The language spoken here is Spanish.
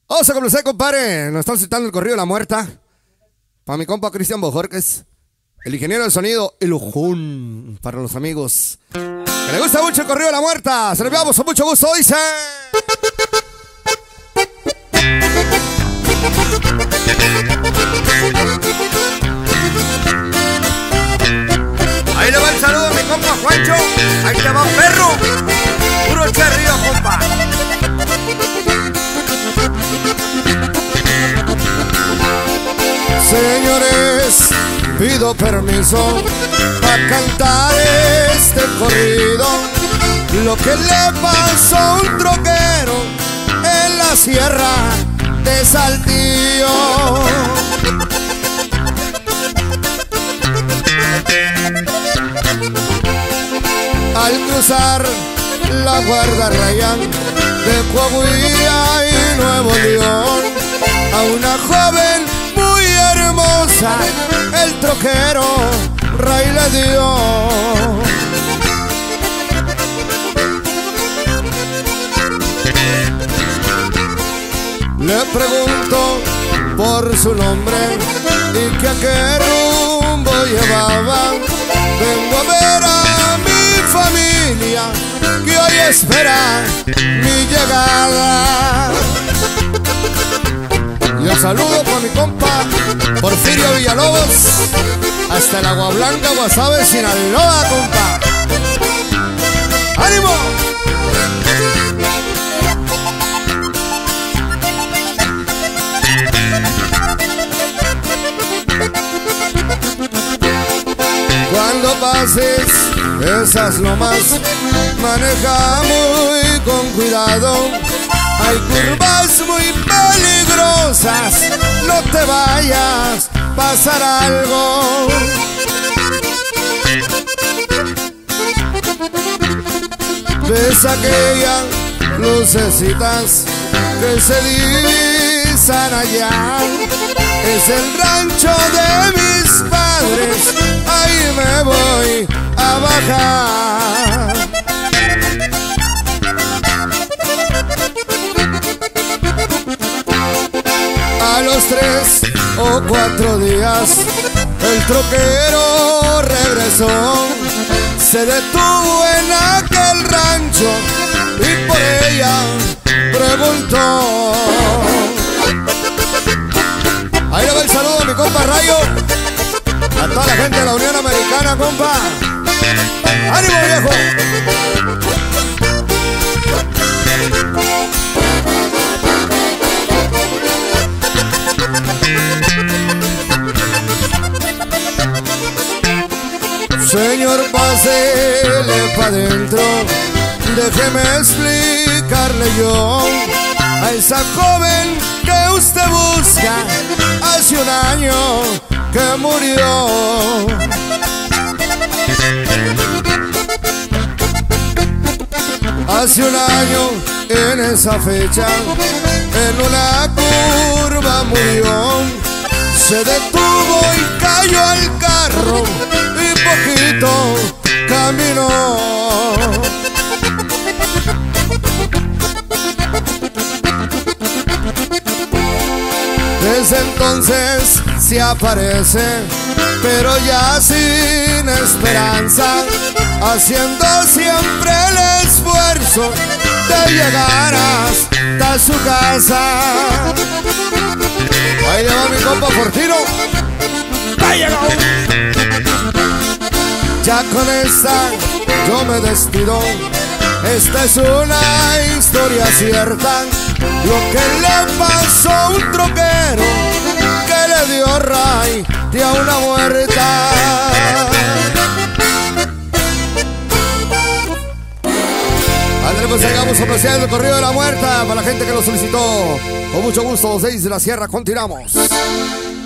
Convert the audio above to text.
Vamos a comenzar, compadre. Nos están citando el corrido de la muerta. Para mi compa Cristian Bojorquez, el ingeniero del sonido, el ojón. Para los amigos que le gusta mucho el corrido de la muerta. Se lo enviamos con mucho gusto, dice. Ahí le va el saludo a mi compa Juancho. Ahí te va, perro. Puro cherrío, compa. Señores, pido permiso para cantar este corrido. Lo que le pasó a un troquero en la sierra de Saltillo. Al cruzar la guardarraya de Coahuila y Nuevo León, a una joven muy hermosa el troquero ray le dio. Le pregunto por su nombre y que a qué rumbo llevaba. Vengo a ver a mi familia que hoy espera mi llegada. Y un saludo para mi compa Porfirio Villalobos, hasta el Agua Blanca, Guasave, Sinaloa, compa. ¡Ánimo! Cuando pases esas lomas, maneja muy con cuidado. Hay curvas muy peligrosas, no te vayas a pasar algo. Ves aquellas lucecitas que se divisan allá. Es el rancho de mis padres, ahí me voy a bajar. A los 3 o 4 días el troquero regresó. Se detuvo en aquel rancho y por ella preguntó. Ahí le va el saludo a mi compa Rayo, a toda la gente de la Unión Americana, compa. ¡Ánimo, viejo! Señor, pásele pa' dentro, déjeme explicarle yo a esa joven que usted busca. Hace un año que murió. Hace un año en esa fecha, en una curva murió. Se detuvo y cayó al carro y poquito caminó. Desde entonces se aparece, pero ya sin esperanza, haciendo siempre el esfuerzo de llegar hasta su casa. Ahí le va mi compa Fortino. ¡Ahí llegó! Ya con esta yo me despido. Esta es una historia cierta, lo que le pasó a un troquero que le dio ray de a una muerta. Andrés, pues llegamos a apreciar el corrido de la muerta para la gente que lo solicitó. Con mucho gusto, 6 de la Sierra, continuamos.